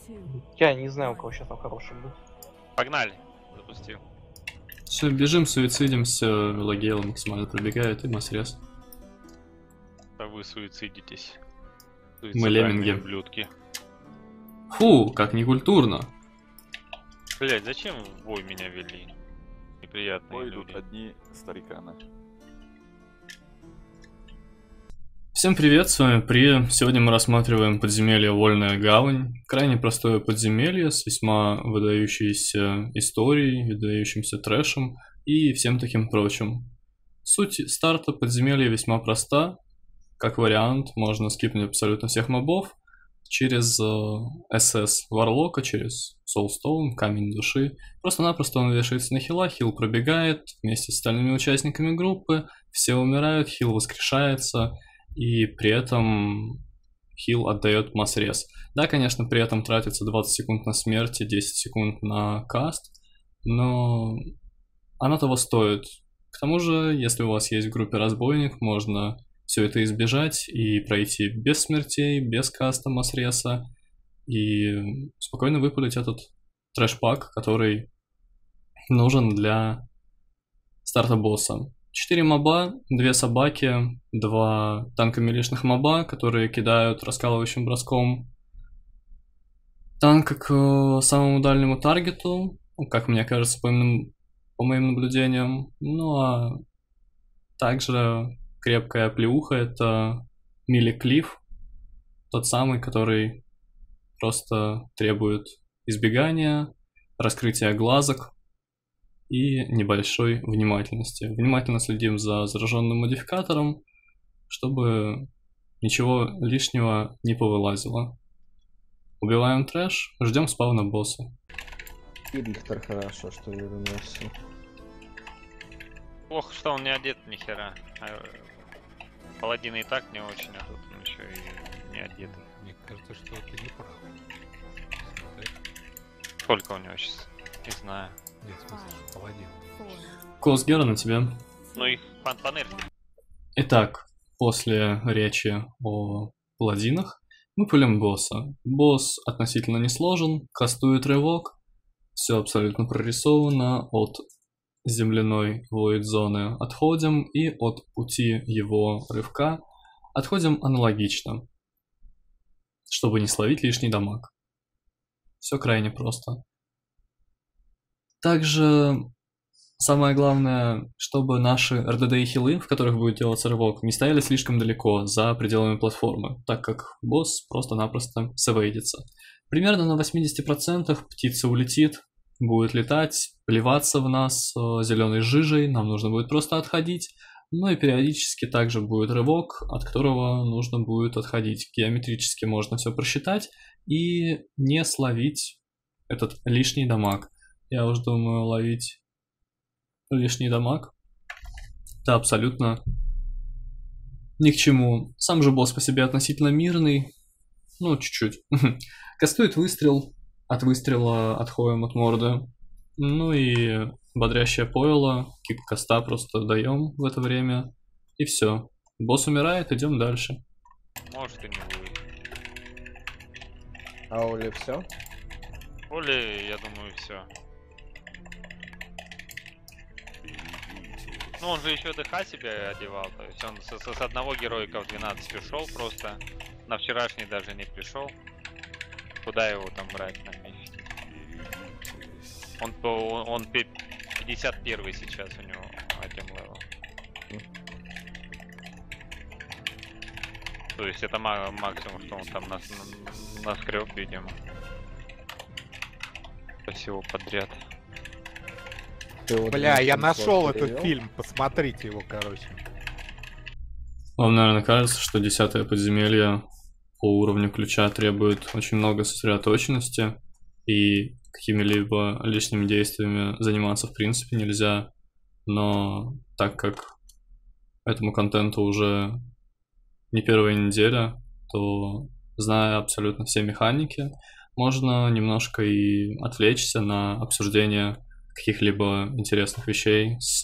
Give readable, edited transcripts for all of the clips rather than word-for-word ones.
Я не знаю, у кого сейчас там хороший был. Погнали. Запустил. Все, бежим, суицидимся, Лагейл максимально пробегает и масрез. Да вы суицидитесь. Мы лемминги. Ублюдки. Фу, как некультурно. Блять, зачем в бой меня вели? Неприятные Бой идут люди. одни стариканы. Всем привет, с вами При. Сегодня мы рассматриваем подземелье Вольная Гавань. Крайне простое подземелье с весьма выдающейся историей, выдающимся трэшем и всем таким прочим. Суть старта подземелья весьма проста. Как вариант, можно скипнуть абсолютно всех мобов через СС Варлока, через Soulstone, Камень Души. Просто-напросто он вешается на хила, хил пробегает вместе с остальными участниками группы, все умирают, хил воскрешается, и при этом хил отдает масс-рез. Да, конечно, при этом тратится 20 секунд на смерть и 10 секунд на каст, но оно того стоит. К тому же, если у вас есть в группе разбойник, можно все это избежать и пройти без смертей, без каста масс-реса и спокойно выпалить этот трэш-пак, который нужен для старта босса. 4 моба, 2 собаки, 2 танка-милишных моба, которые кидают раскалывающим броском танка к самому дальнему таргету, как мне кажется, по моим наблюдениям. Ну а также крепкая плеуха — это Милли Клифф, тот самый, который просто требует избегания, раскрытия глазок и небольшой внимательности. Внимательно следим за зараженным модификатором, чтобы ничего лишнего не повылазило. Убиваем трэш, ждем спавна босса. И Рихтер хорошо, что вернулся. Плохо, что он не одет ни хера. Паладины и так не очень, а тут он еще и не одетый. Мне кажется, что это неплохо. Сколько у него сейчас? Не знаю. Нет, в смысле, что паладин. Косгера на тебя. Ну их панерки. Итак, после речи о паладинах мы пулим босса. Босс относительно не сложен, кастует рывок, все абсолютно прорисовано. От земляной воид-зоны отходим и от пути его рывка отходим аналогично, чтобы не словить лишний дамаг. Все крайне просто. Также самое главное, чтобы наши РДД и хилы, в которых будет делаться рывок, не стояли слишком далеко за пределами платформы, так как босс просто-напросто сэвейдится. Примерно на 80% птица улетит, будет летать, плеваться в нас зеленой жижей, нам нужно будет просто отходить, ну и периодически также будет рывок, от которого нужно будет отходить. Геометрически можно все просчитать и не словить этот лишний дамаг. Я уж думаю, ловить лишний дамаг — это абсолютно ни к чему. Сам же босс по себе относительно мирный, ну чуть-чуть. Кастует выстрел, от выстрела отходим от морды. Ну и бодрящее пойло, кик каста просто даем в это время. И все. Босс умирает, идем дальше. Может и не будет. А Оли все? Оли, я думаю, все. Ну он же еще ДХ себе одевал, то есть он с одного героика в 12 ушел просто. На вчерашний даже не пришел. Куда его там брать на месте? Он 51 сейчас у него один левел. То есть это максимум, что он там наскреб, видимо. Всего подряд. Вот Бля, я Мишин нашел код этот перевел? фильм, посмотрите его, короче. Вам, наверное, кажется, что 10-е подземелье по уровню ключа требует очень много сосредоточенности, и какими-либо лишними действиями заниматься в принципе нельзя, но так как этому контенту уже не первая неделя, то, зная абсолютно все механики, можно немножко и отвлечься на обсуждение каких-либо интересных вещей с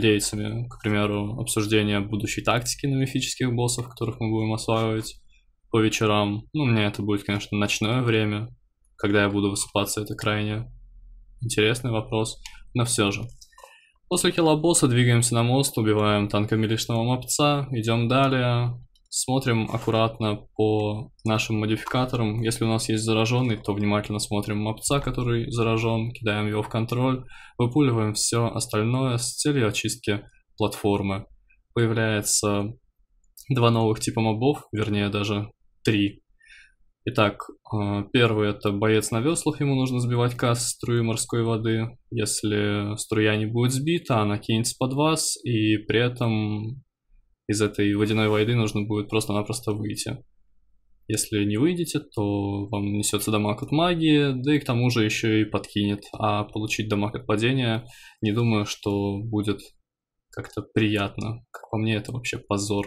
гильдейцами. К примеру, обсуждение будущей тактики на мифических боссов, которых мы будем осваивать, по вечерам. Ну, у меня это будет, конечно, ночное время. Когда я буду высыпаться, это крайне интересный вопрос, но все же. После килла босса двигаемся на мост, убиваем танками лишнего мопца, идем далее, смотрим аккуратно по нашим модификаторам. Если у нас есть зараженный, то внимательно смотрим мопца, который заражен, кидаем его в контроль, выпуливаем все остальное с целью очистки платформы. Появляется 2 новых типа мобов, вернее даже 3. Итак, первый это боец на веслах, ему нужно сбивать каст струи морской воды. Если струя не будет сбита, она кинется под вас, и при этом из этой водяной войны нужно будет просто-напросто выйти. Если не выйдете, то вам несется дамаг от магии, да и к тому же еще и подкинет. А получить дамаг от падения, не думаю, что будет как-то приятно. Как по мне, это вообще позор.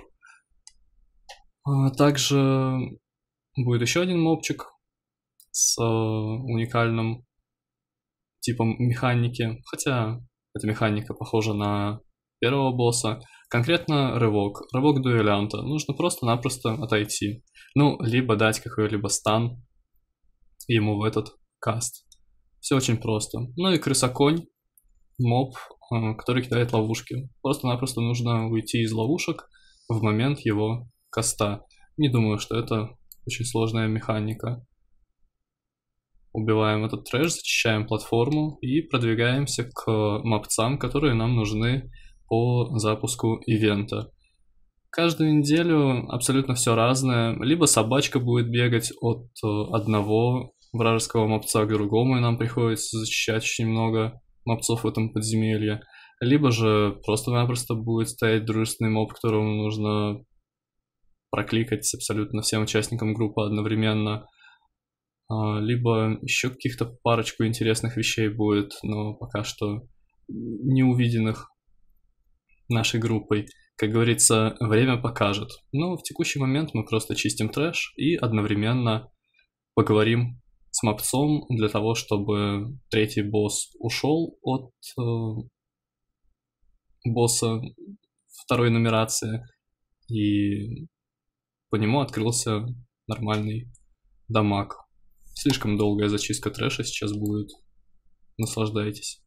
Также будет еще один мобчик с уникальным типом механики. Хотя эта механика похожа на первого босса. Конкретно рывок. Рывок дуэлянта. Нужно просто-напросто отойти. Ну, либо дать какой-либо стан ему в этот каст. Все очень просто. Ну и крысоконь. Моб, который кидает ловушки. Просто-напросто нужно уйти из ловушек в момент его каста. Не думаю, что это очень сложная механика. Убиваем этот трэш, зачищаем платформу и продвигаемся к мопцам, которые нам нужны по запуску ивента. Каждую неделю абсолютно все разное. Либо собачка будет бегать от одного вражеского мопца к другому, и нам приходится зачищать очень много мопцов в этом подземелье. Либо же просто-напросто будет стоять дружественный моб, которому нужно прокликать абсолютно всем участникам группы одновременно. Либо еще каких-то парочку интересных вещей будет, но пока что не увиденных нашей группой. Как говорится, время покажет. Но в текущий момент мы просто чистим трэш и одновременно поговорим с мопцом для того, чтобы третий босс ушел от босса второй нумерации, и по нему открылся нормальный дамаг. Слишком долгая зачистка трэша сейчас будет. Наслаждайтесь.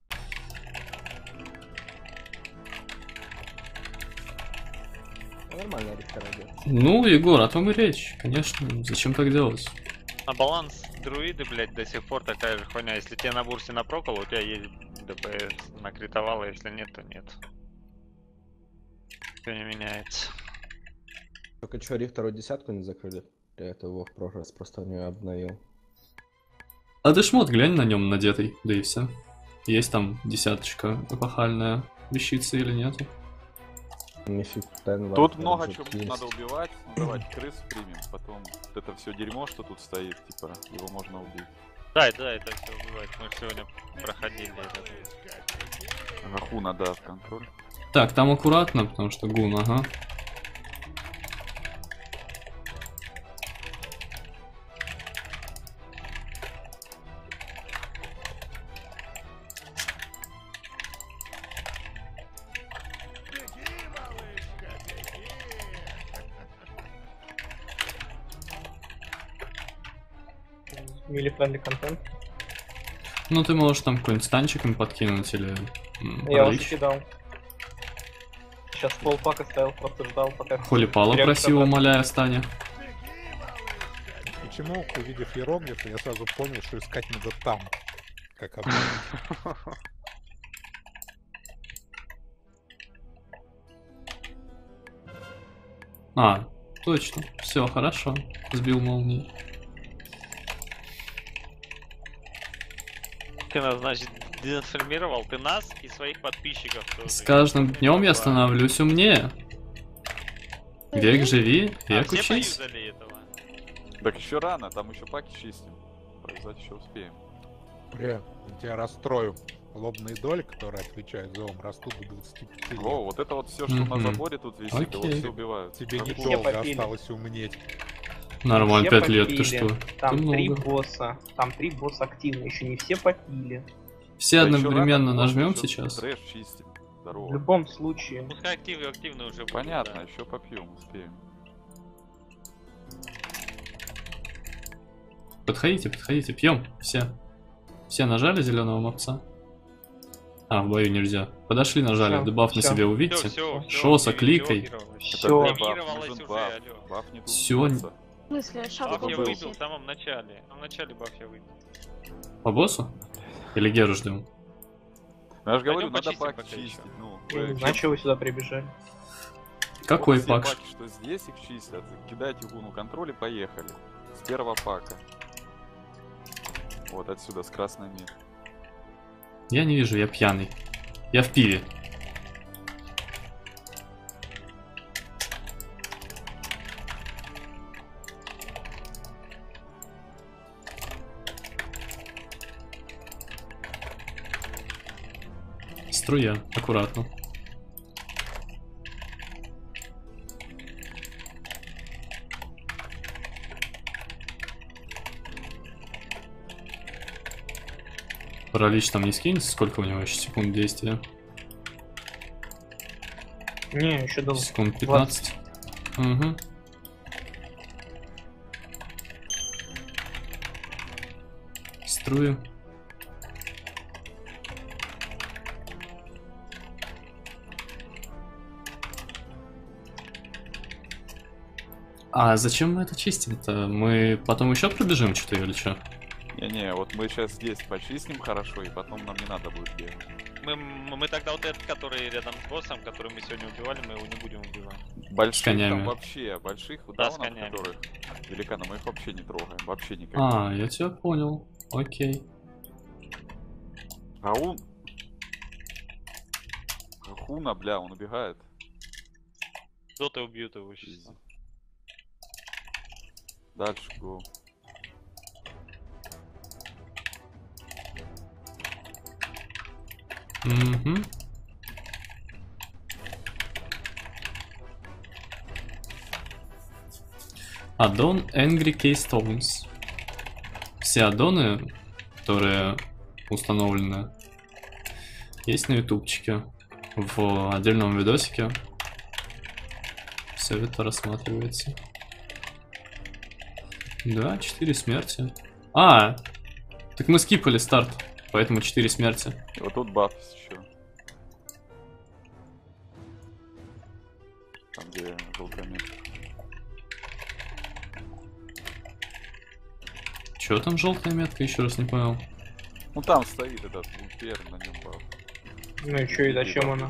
Нормально, Рихтер одет. Ну, Егор, о том и речь. Конечно, зачем так делать? А баланс друиды, блядь, до сих пор такая же хуйня. Если тебе на бурсе напрокал, у тебя есть ДПС, накритовало, если нет, то нет. Все не меняется. Только что, Рихтеру 10-ку не закрыли? Я это его в прошлый раз просто не обновил. А ты шмот глянь на нем надетый, да и все. Есть там 10-очка эпохальная вещица или нету? Тут много чего надо убивать. Давайте крыс примем, потом вот это все дерьмо, что тут стоит, типа, его можно убить. Да, это все убивать. Мы сегодня проходили это. Гаху надо в контроль. Так, там аккуратно, потому что гун, ага. Мили-френдли контент. Ну ты можешь там какой-нибудь станчик им подкинуть или Я его паралич. закидал. Сейчас полпака стоял, просто ждал, пока... Холипала Директор просил, обратно. умоляя, Стане. Почему, увидев иероглифы, я сразу понял, что искать надо там. Как обычно. А, точно. Все, хорошо. Сбил молнии. Ты нас, значит, дезинформировал, ты нас и своих подписчиков тоже. С каждым днем я становлюсь умнее. Век живи, век все учись. поюзали этого. Так еще рано, там еще паки чистим. Повязать еще успеем. Бля, я тебя расстрою. Лобные доли, которые отвечают за ум, растут до 25 лет. Во, вот это вот все, что на Мгм. заборе тут висит, его Окей. все убивают. Тебе Гаху. недолго попили. осталось умнеть. Нормально, Все 5 лет, ты попили. что? Там Ты 3 много. босса. Там 3 босса активно, еще не все попили. Все Да еще одновременно рано, нажмем еще сейчас. Трэш чистим. В Здорово. любом случае. Пускай активно уже будет. Понятно, да. еще попьем, успеем. Подходите, подходите, пьем. Все. Все нажали зеленого мопса? А, в бою нельзя. Подошли, нажали. Всё, Дебаф на всё. себе увидите. Все, Шоса, кликай. Это Всё. баф, Блокировалось нужен уже, баф. алло. Баф не тут Всё. бьётся. В смысле, Баф шапку я был. выбил в самом начале. В самом начале баф я выбил. По боссу? Или Геру ждем? Ну, я же говорю, Пойдём надо почистим пак пока чистить. ещё. Ну, Зачем вы сюда прибежали? Какой вот все пак? паки, что здесь их чистят. Кидайте гуну контроль и поехали. С первого пака. Вот отсюда, с красной меткой. Я не вижу, я пьяный. Я в пиве. Струя, аккуратно. Паралич там не скинется? Сколько у него еще секунд действия? Не, еще долго. Секунд 15. Угу. Струю. А зачем мы это чистим-то? Мы потом еще пробежим что-то или что? Не-не, вот мы сейчас здесь почистим хорошо, и потом нам не надо будет бегать. Мы тогда вот этот, который рядом с боссом, который мы сегодня убивали, мы его не будем убивать. Больших конями. там вообще, больших Да, с даунов, конями. которых великана, мы их вообще не трогаем, вообще никак. А, я тебя понял. Окей. А он... Хуна, бля, он убегает. Кто-то убьет его сейчас. Дальше, го. Угу. Аддон Angry Keystones. Все аддоны, которые установлены, есть на ютубчике в отдельном видосике. Все это рассматривается. Да, 4 смерти. А, так мы скипали старт, поэтому 4 смерти. И вот тут баф еще. Там, где желтая метка. Чё там желтая метка, еще раз не понял. Ну там стоит этот упер, на нем баф. Ну и чё, и зачем она?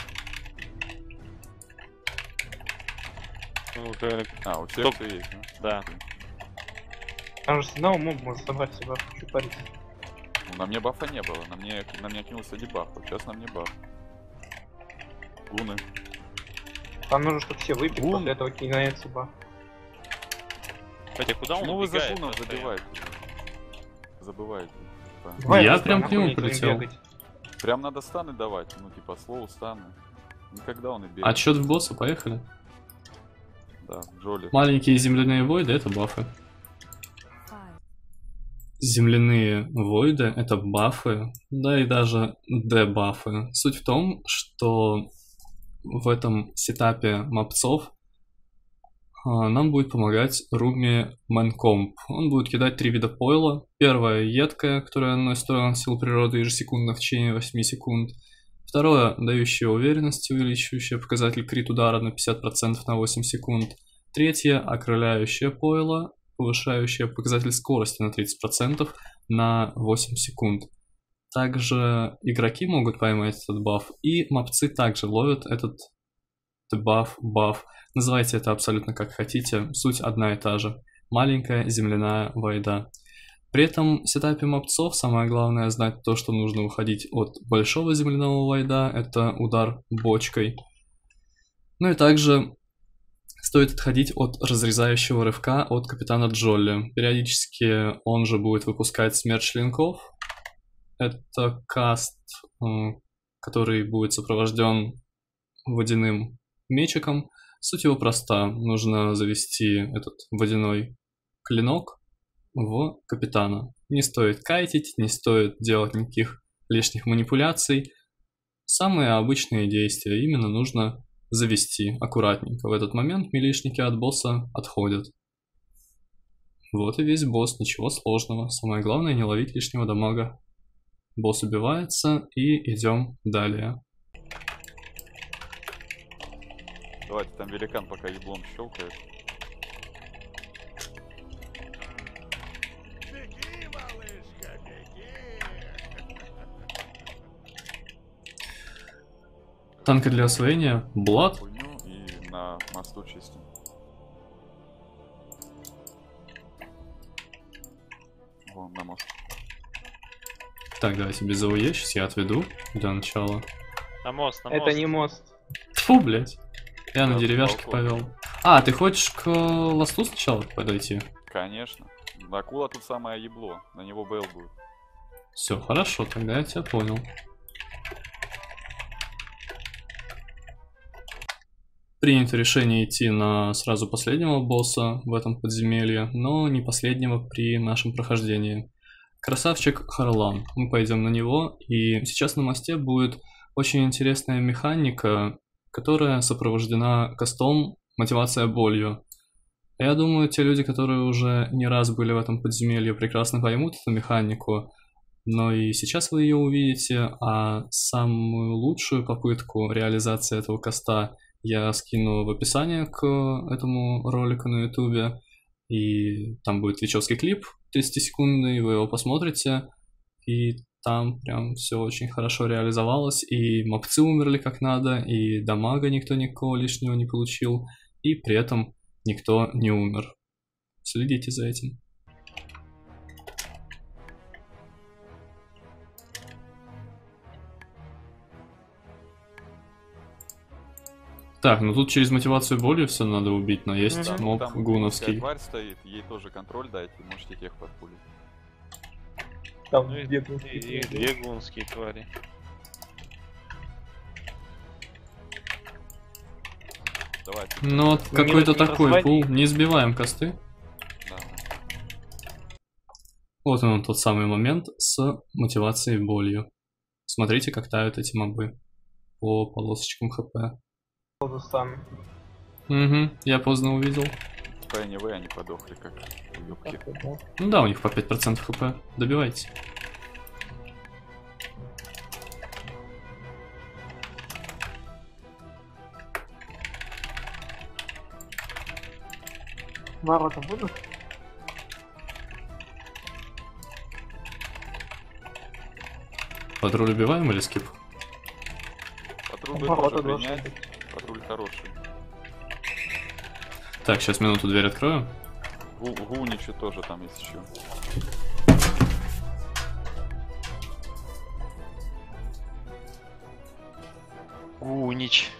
Ну, А, у всех Стоп. все есть, Да. Там же с одного моба может собрать себя. Чё парить? Ну, на мне бафа не было, на мне кинулся дебаф, вот сейчас на мне баф. Гуны. Там нужно, чтобы все выпить, Бум. после этого кинается баф. Хотя куда он Ну вы за убегает гунов постоянно? забиваете. Забываете. Типа, Давай, Я быстро, прям к нахуй нему не будем полетел. бегать. прям надо станы давать, ну типа слоу станы. Никогда он и бегает. Отчет в босса, поехали. Да, Джоли. Маленькие земляные войды — это бафы. Земляные войды — это бафы, да и даже дебафы. Суть в том, что в этом сетапе мопцов нам будет помогать Руми Мэнкомп. Он будет кидать 3 вида пойла. Первое — едкое, которое наносит урон сил природы ежесекундно в течение 8 секунд. Второе — дающее уверенность, увеличивающее показатель крит удара на 50% на 8 секунд. Третье — окрыляющее пойло, повышающее показатель скорости на 30% на 8 секунд. Также игроки могут поймать этот баф, и мопцы также ловят этот баф. Называйте это абсолютно как хотите, суть одна и та же. Маленькая земляная войда. При этом в сетапе мопцов самое главное знать то, что нужно уходить от большого земляного войда, это удар бочкой. Ну и также стоит отходить от разрезающего рывка от капитана Джолли. Периодически он же будет выпускать смерть клинков. Это каст, который будет сопровожден водяным мечиком. Суть его проста. Нужно завести этот водяной клинок в капитана. Не стоит кайтить, не стоит делать никаких лишних манипуляций. Самые обычные действия именно нужно завести аккуратненько. В этот момент милишники от босса отходят. Вот и весь босс, ничего сложного. Самое главное не ловить лишнего дамага. Босс убивается и идем далее. Давайте, там великан пока еблом щелкает. Танки для освоения. Блад. Хуйню и на мосту чистим. Вон на мост. Так, давайте без АОЕ, сейчас я отведу для начала. На мост, на мост. Это не мост. Фу, блять. Я на Да, деревяшке балкон. повел. А, ты хочешь к ласту сначала подойти? Конечно. Акула тут самое ебло. На него Бейл будет. Все, хорошо, тогда я тебя понял. Принято решение идти на сразу последнего босса в этом подземелье, но не последнего при нашем прохождении. Красавчик Харлан. Мы пойдем на него, и сейчас на мосте будет очень интересная механика, которая сопровождена кастом «Мотивация болью». Я думаю, те люди, которые уже не раз были в этом подземелье, прекрасно поймут эту механику, но и сейчас вы ее увидите, а самую лучшую попытку реализации этого каста я скину в описание к этому ролику на ютубе, и там будет твичевский клип 30-секундный, вы его посмотрите, и там прям все очень хорошо реализовалось, и мопцы умерли как надо, и дамага никто никакого лишнего не получил, и при этом никто не умер. Следите за этим. Так, ну тут через мотивацию боли все надо убить, но есть Да, ну моб там гуновский. тварь стоит, ей тоже контроль дайте, можете тех подпулить. Там Ну и две две гунские твари. Давайте. Ну вот Не какой-то не такой разводить. пул. Не сбиваем косты. Да. Вот он тот самый момент с мотивацией болью. Смотрите, как тают эти мобы по полосочкам хп. сами. Угу, я поздно увидел. По НВ они подохли, как уёбки. Ну да, у них по 5% хп. Добивайте. Ворота будут? Патруль убиваем или скип? Патруль бы Ворота тоже должны принять. быть. Патруль хороший. Так, сейчас минуту дверь открою. Гуничу тоже там есть еще. Гунич.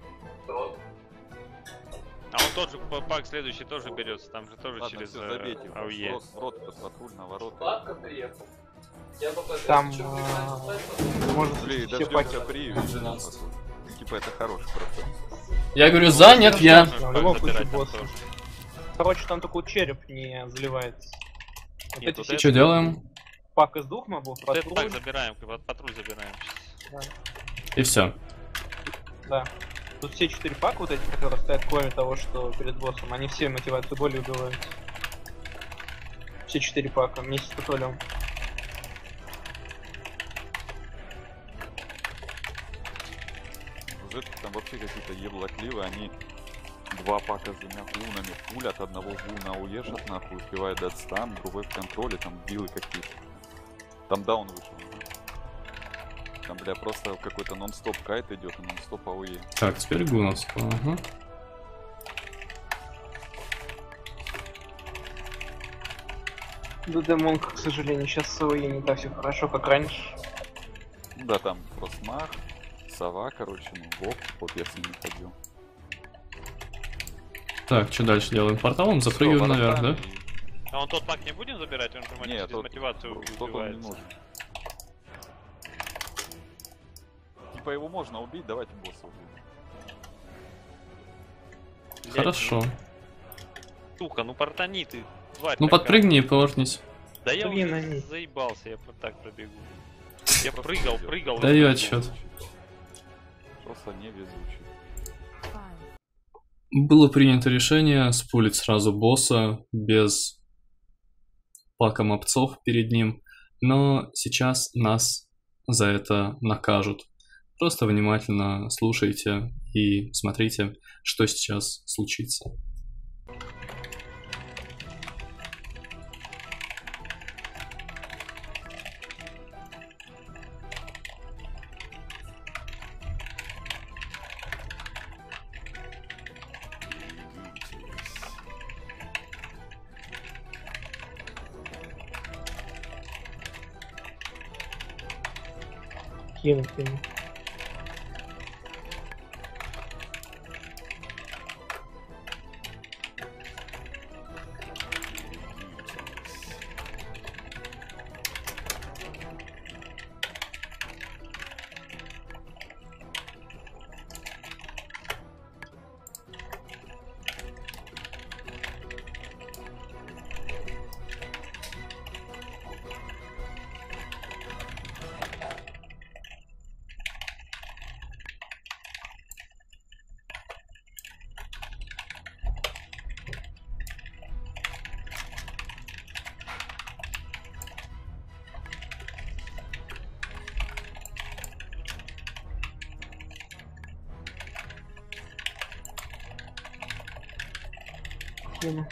А он тот же пак следующий тоже берется, там же тоже Ладно, через все, забейте. АУЕ. В рот этот патруль на ворота. Там может Блин, все дождемся при Типа это хороший процент. Я говорю, занят я. В любом случае босс. Короче, там только череп не заливается. Вот Нет, эти вот все это- Что делаем? пак из двух мобов, Вот этот патруль, пак забираем, патруль забираем. И все. да. Тут все 4 пака вот эти, которые стоят, кроме того, что перед боссом, они все мотивацию боли убивают. Все 4 пака вместе с патрулем. Уже там вообще какие-то еблокливы, они два пака с двумя гунами пулят, одного гуна уешат нахуй, успевает дать стан, другой в контроле, там билы какие-то. Там даун вышел. Там, бля, просто какой-то нон-стоп кайт идет и нон-стоп АОЕ. Так, теперь гуновского. Ага. Да, Демонг, к сожалению, сейчас с АОЕ не так все хорошо, как раньше. Ну да, там Фростмах, Сова, короче, ну, Бог, вот я с ними ходил. Так, что дальше делаем? Порталом запрыгиваем Всё, наверх, да? воротами А он тот пак не будем забирать, он же и- Нет, через тот, мотивацию тот он не убивается. нужен. Типа его можно убить, давайте босса убьем. Блядь, Хорошо. Сука, ну портани ты, тварь Ну такая. подпрыгни и поворотнись. Да я Блин, уже они. заебался, я вот так пробегу. Я прыгал. Даю и отчет. Просто невезучий. Было принято решение спулить сразу босса без паком опцов перед ним, но сейчас нас за это накажут. Просто внимательно слушайте и смотрите, что сейчас случится. Кину. Кину.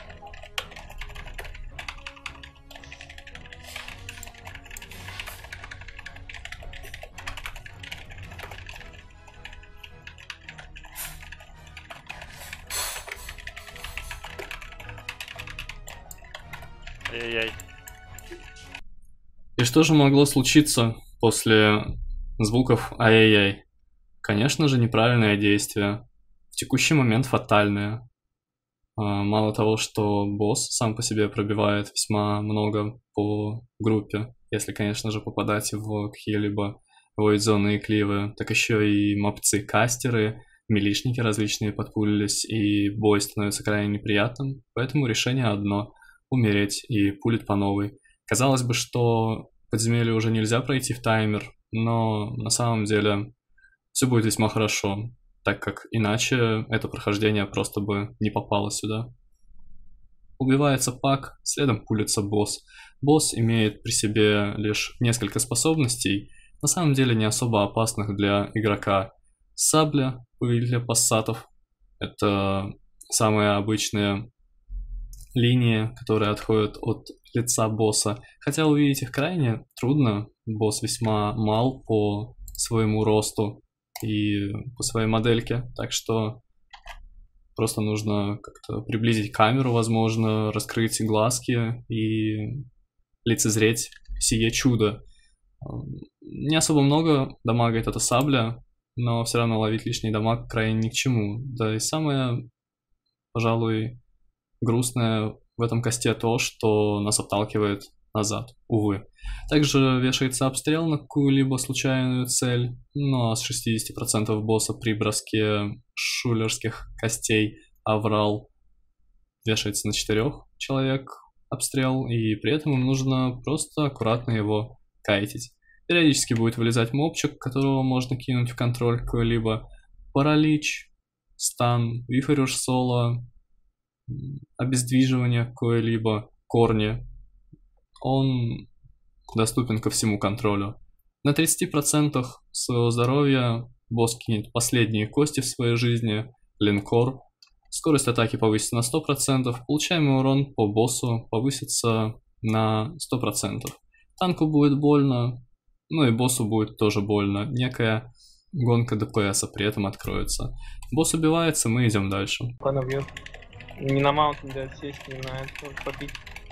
Ай-яй-яй. И что же могло случиться после звуков ай-яй-яй? Конечно же, неправильное действие. В текущий момент фатальное. Мало того, что босс сам по себе пробивает весьма много по группе, если, конечно же, попадать в какие-либо void-зоны и кливы, так еще и мопцы-кастеры, милишники различные подпулились, и бой становится крайне неприятным, поэтому решение одно — умереть и пулить по новой. Казалось бы, что подземелье уже нельзя пройти в таймер, но на самом деле все будет весьма хорошо, так как иначе это прохождение просто бы не попало сюда. Убивается пак, следом пулится босс. Босс имеет при себе лишь несколько способностей, на самом деле не особо опасных для игрока. Сабля, повелителя пассатов, это самые обычные линии, которые отходят от лица босса. Хотя увидеть их крайне трудно, босс весьма мал по своему росту и по своей модельке, так что просто нужно как-то приблизить камеру, возможно, раскрыть глазки и лицезреть сие чудо. Не особо много дамагает эта сабля, но все равно ловить лишний дамаг крайне ни к чему. Да и самое, пожалуй, грустное в этом косте то, что нас отталкивает назад, увы. Также вешается обстрел на какую-либо случайную цель, но с 60% босса при броске шулерских костей аврал вешается на 4 человек обстрел, и при этом им нужно просто аккуратно его кайтить. Периодически будет вылезать мобчик, которого можно кинуть в контроль какой-либо. Паралич, стан, вихрюш соло, обездвиживание какое-либо, корни. Он доступен ко всему контролю. На 30% своего здоровья босс кинет последние кости в своей жизни, линкор. Скорость атаки повысится на 100%, получаемый урон по боссу повысится на 100%. Танку будет больно, ну и боссу будет тоже больно. Некая гонка ДПСа при этом откроется. Босс убивается, мы идем дальше. Она бьет. Не на маунт не дает сесть, не на это побить.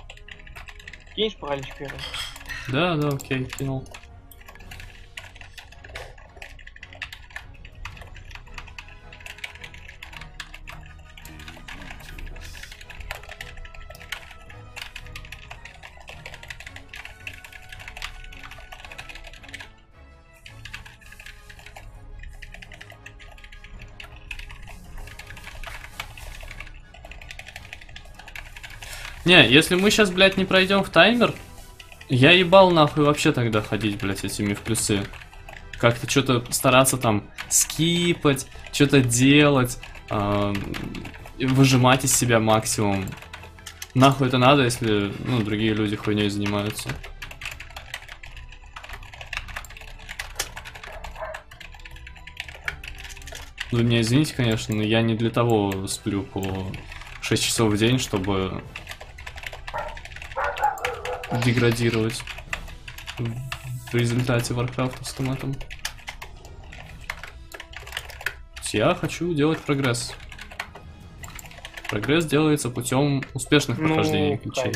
Кинешь паралич первый? Да, окей, кинул. Не, если мы сейчас, блядь, не пройдем в таймер, я ебал нахуй вообще тогда ходить, блядь, этими в плюсы. Как-то что-то стараться там скипать, что-то делать, выжимать из себя максимум. Нахуй это надо, если, ну, другие люди хуйней занимаются. Вы меня извините, конечно, но я не для того сплю по 6 часов в день, чтобы деградировать в результате варкрафтовском этом. Я хочу делать прогресс. Прогресс делается путем успешных прохождений ключей.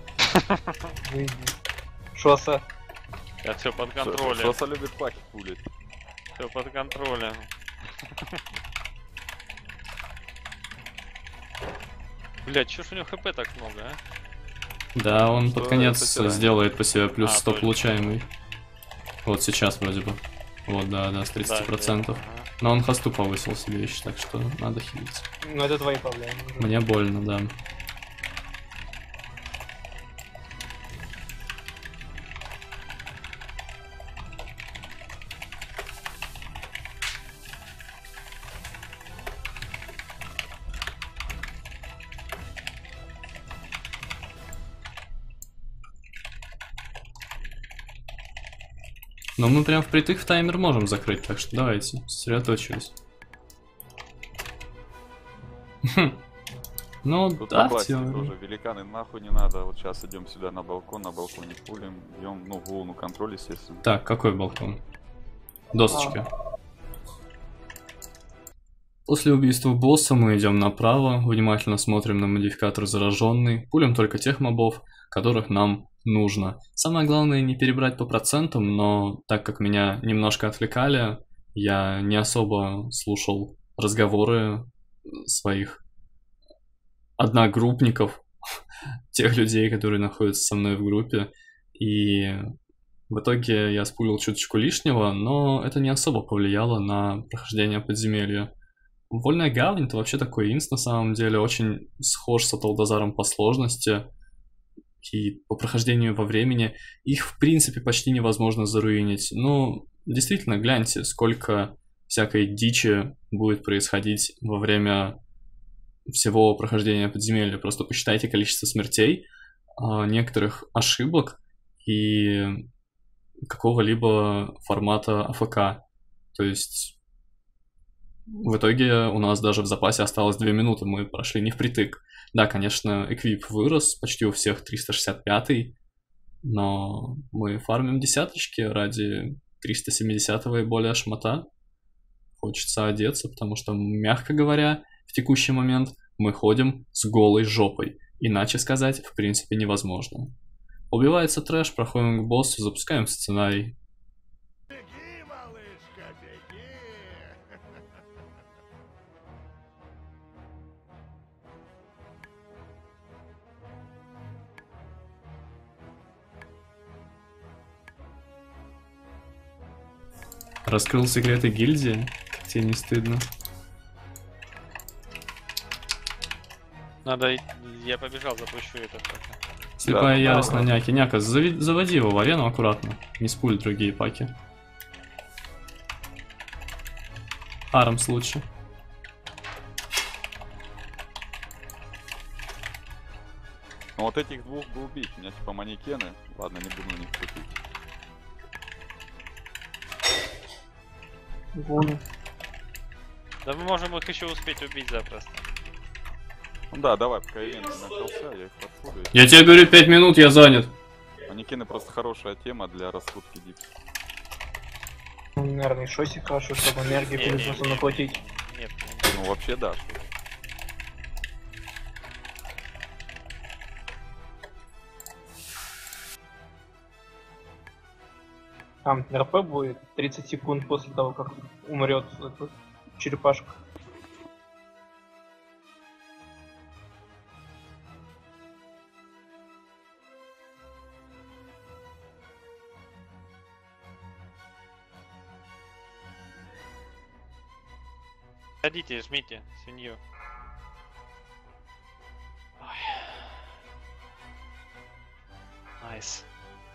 Шоса. Я все под контролем. Соса любит паки пулить. Все под контролем. Блять, чё ж у него хп так много, а? Да, он Что под конец это тиран? сделает по себе плюс 100 точно. получаемый. Вот сейчас вроде бы. Вот, да, с 30%. Ага. Но он хосту повысил себе еще, так что надо хилить. Ну это твои проблемы. Мне больно, да. Но мы прям впритык в таймер можем закрыть, так что давайте, сосредоточились. Ну, Тут да, на в басе теории. тоже великаны нахуй не надо. Вот сейчас идем сюда на балконе пулим, бьем, ну, волну контроль, естественно. Так, какой балкон? Досочка. После убийства босса мы идем направо, внимательно смотрим на модификатор зараженный, пулим только тех мобов, которых нам нужно. Самое главное не перебрать по процентам, но так как меня немножко отвлекали, я не особо слушал разговоры своих одногруппников, тех людей, которые находятся со мной в группе, и в итоге я спулил чуточку лишнего, но это не особо повлияло на прохождение подземелья. Вольная гавань — это вообще такой инст на самом деле, очень схож с Аталдазаром по сложности и по прохождению во времени. Их в принципе почти невозможно заруинить. Ну, действительно, гляньте, сколько всякой дичи будет происходить во время всего прохождения подземелья. Просто посчитайте количество смертей, некоторых ошибок и какого-либо формата АФК. То есть в итоге у нас даже в запасе осталось 2 минуты, мы прошли не впритык. Да, конечно, эквип вырос, почти у всех 365-й, но мы фармим десяточки ради 370-го и более шмота. Хочется одеться, потому что, мягко говоря, в текущий момент мы ходим с голой жопой. Иначе сказать, в принципе, невозможно. Убивается трэш, проходим к боссу, запускаем сценарий. Беги, малышка, беги! Раскрыл секреты гильдии? Тебе не стыдно? Надо... Я побежал, запущу это пока. Слепая Да, ярость да, на няке. Няка, заводи его в арену аккуратно. Не спуль другие паки. Армс лучше. Ну вот этих двух бы убить. У меня типа манекены. Ладно, не буду на них крутить. Вон. Да мы можем их еще успеть убить запросто. Ну да, давай, пока ивент не начался, я их подфугаю. Я тебе говорю, 5 минут, я занят. Манекены просто хорошая тема для раскрутки дипс. Наверное, шосик хорошо, чтобы энергию Не, не, придется не. наплатить. Нет, Ну вообще да. Что... Там РП будет 30 секунд после того, как умрет эта черепашка. ходите, жмите свинью. Ой. Найс.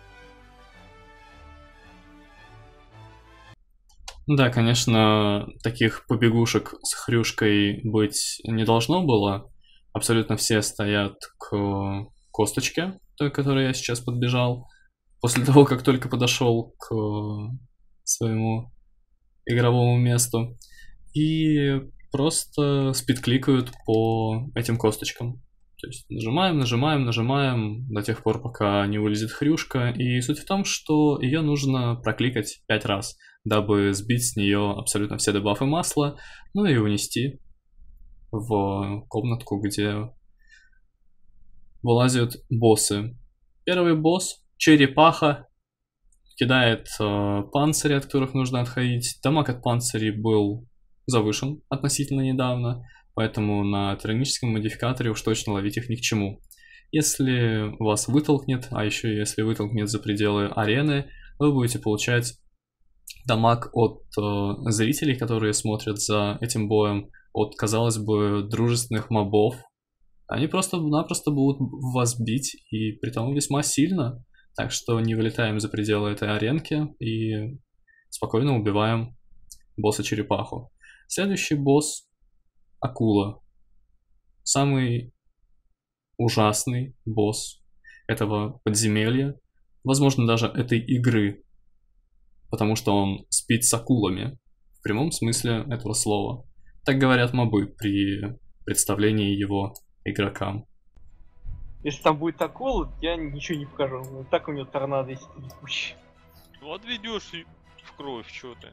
Да, конечно, таких побегушек с хрюшкой быть не должно было. абсолютно все стоят к косточке, той, к которой я сейчас подбежал, после того, как только подошел к своему игровому месту, и просто спидкликают по этим косточкам. То есть нажимаем до тех пор, пока не вылезет хрюшка. И суть в том, что ее нужно прокликать 5 раз, дабы сбить с нее абсолютно все дебафы масла, ну и унести в комнатку, где вылазят боссы. Первый босс — черепаха, кидает панцири, от которых нужно отходить. Дамаг от панцирей был завышен относительно недавно, поэтому на тираническом модификаторе уж точно ловить их ни к чему. Если вас вытолкнет, а еще если вытолкнет за пределы арены, вы будете получать дамаг от зрителей, которые смотрят за этим боем, от, казалось бы, дружественных мобов. Они просто-напросто будут вас бить, и притом весьма сильно. Так что не вылетаем за пределы этой аренки и спокойно убиваем босса-черепаху. Следующий босс — акула. Самый ужасный босс этого подземелья, возможно, даже этой игры, потому что он спит с акулами, в прямом смысле этого слова. Так говорят мобы при представлении его игрокам. Если там будет акула, я ничего не покажу. Вот так у него торнадо есть ебучий. Вот ведешь и в кровь, чё ты.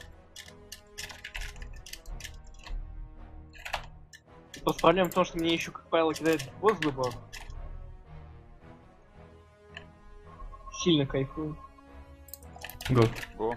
Просто проблема в том, что мне еще, как правило, кидает босс дебаф. Сильно кайфую. Го. Го.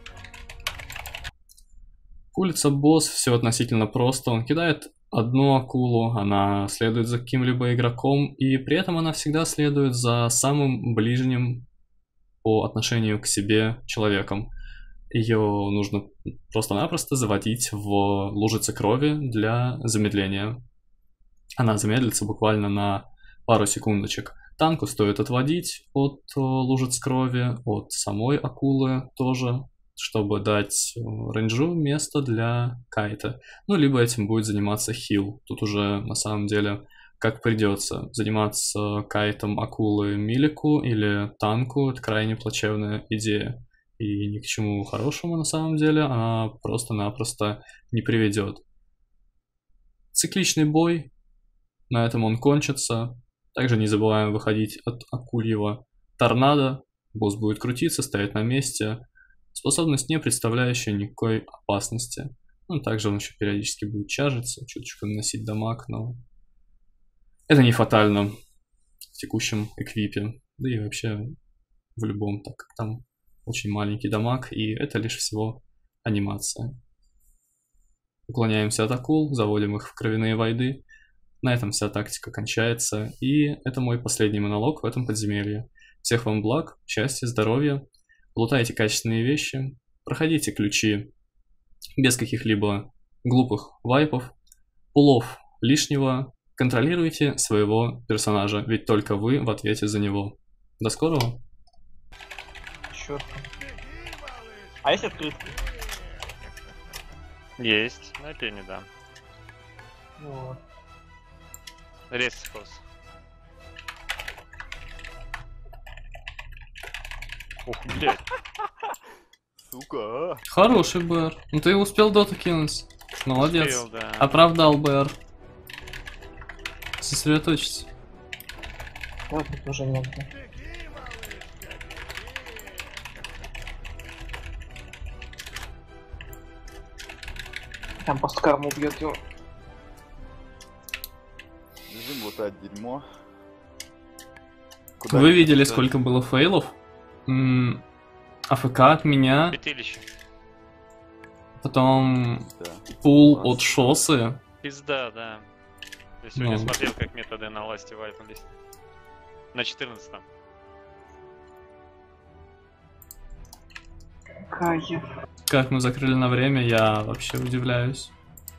Улица босс, все относительно просто. Он кидает одну акулу, она следует за каким-либо игроком, и при этом она всегда следует за самым ближним по отношению к себе человеком. Ее нужно просто-напросто заводить в лужицы крови для замедления. Она замедлится буквально на пару секундочек. Танку стоит отводить от лужиц крови, от самой акулы тоже, чтобы дать рейнджу место для кайта. Ну, либо этим будет заниматься хил. Тут уже, на самом деле, как придется. Заниматься кайтом акулы милику или танку — это крайне плачевная идея. И ни к чему хорошему, на самом деле, она просто-напросто не приведет. Цикличный бой. На этом он кончится. Также не забываем выходить от акульего торнадо. Босс будет крутиться, стоять на месте. Способность, не представляющая никакой опасности. Ну, также он еще периодически будет чаржиться, чуточку наносить дамаг, но это не фатально в текущем эквипе. Да и вообще в любом, так как там очень маленький дамаг, и это лишь всего анимация. Уклоняемся от акул, заводим их в кровяные войды. На этом вся тактика кончается, и это мой последний монолог в этом подземелье. Всех вам благ, счастья, здоровья. Лутайте качественные вещи, проходите ключи без каких-либо глупых вайпов, пулов лишнего, контролируйте своего персонажа, ведь только вы в ответе за него. До скорого! Чёрт. А есть открытки? Есть, но это я не дам. Вот. Ресхоз. Ух, блядь. Сука. Хороший БР. Ну ты успел доту кинуть. Молодец. Успел, да. Оправдал БР. Сосредоточься. Вот тут уже не надо. Там просто карму убьет его. Бежим лутать дерьмо. Куда Вы идти? видели, Да. сколько было фейлов? АФК от меня, Петелище. потом Да. пул Класс. от шоссы. Пизда, да. Я сегодня Ну. смотрел, как методы на власти вайпались. На 14-м. Кайф. Как мы закрыли на время, я вообще удивляюсь.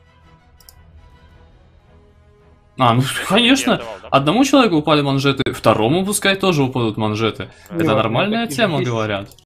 Ну Я конечно, давал, да? одному человеку упали манжеты, второму пускай тоже упадут манжеты. Да. Это Да, нормальная такие тема, есть. говорят.